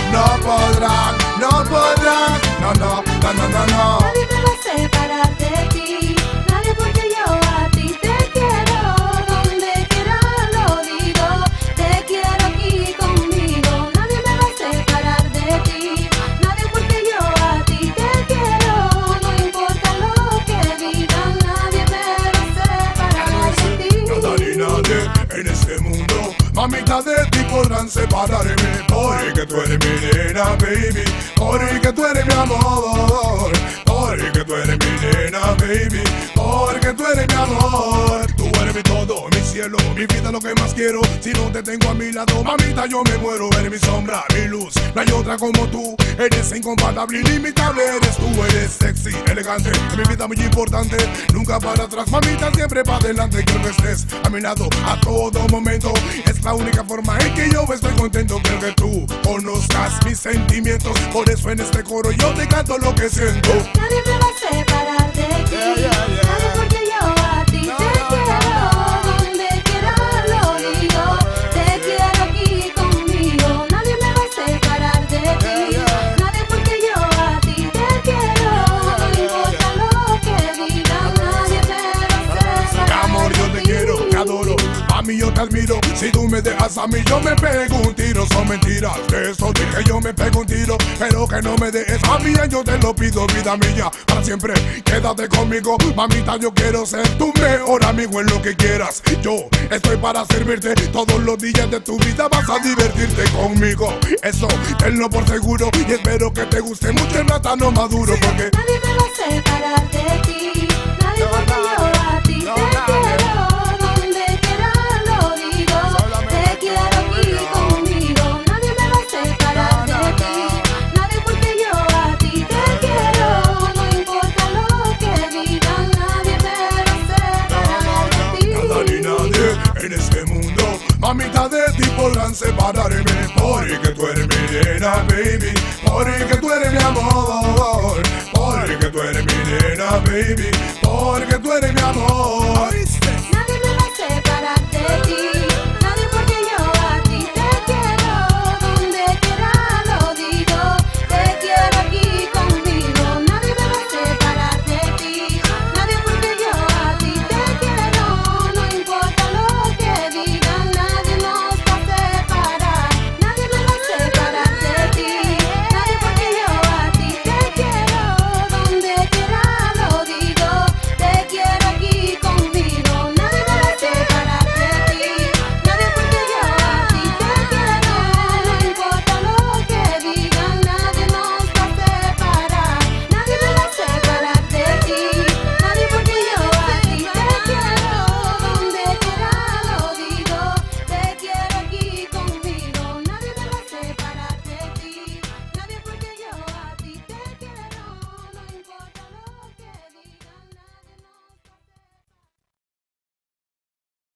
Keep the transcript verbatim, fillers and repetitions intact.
no podrán, no podrán, no, no, no, no, no, no. Nadie me va a separar de ti, nadie, porque yo a ti te quiero. Donde quiera lo digo, te quiero aquí conmigo. Nadie me va a separar de ti, nadie, porque yo a ti te quiero. No importa lo que digan, nadie me va a separar de ti. Nada ni nadie en este mundo, mamita, de ti podrán separarme. Porque tú eres mi nena, baby. Porque tú eres mi amor. Porque tú eres mi nena, baby. Porque tú eres mi amor. Tú eres mi todo, mi cielo, mi vida, lo que más quiero. Si no te tengo a mi lado, mamita, yo me muero. Eres mi sombra, mi luz, no hay otra como tú. Eres incomparable, ilimitable. Eres tú, eres sexy, elegante. En mi vida muy importante, nunca para atrás, mamita, siempre para adelante. Quiero que estés a mi lado a todo momento. Es la única forma en que yo estoy contento. Quiero que tú conozcas mis sentimientos. Por eso en este coro yo te canto lo que siento. Nadie me va a separar de ti, Yeah, yeah, yeah. nadie, porque yo a ti No, te no, quiero. Donde quiera lo digo, te quiero aquí conmigo. Nadie me va a separar de ti, Yeah, yeah. nadie, porque yo a ti te quiero. No importa lo que digan, nadie me va a Mi separar amor, yo de te ti. quiero, te adoro, a mí yo te admiro. Si tú me dejas a mí, yo me pego un tiro. Son mentiras, de eso dije yo me pego un tiro. Pero que no me dejes a mí, yo te lo pido, vida mía. Para siempre, quédate conmigo, mamita, yo quiero ser tu mejor amigo en lo que quieras. Yo estoy para servirte, todos los días de tu vida vas a divertirte conmigo. Eso, tenlo por seguro, y espero que te guste mucho el plátano maduro. Porque Nadie me va a separar de ti, nadie, porque yo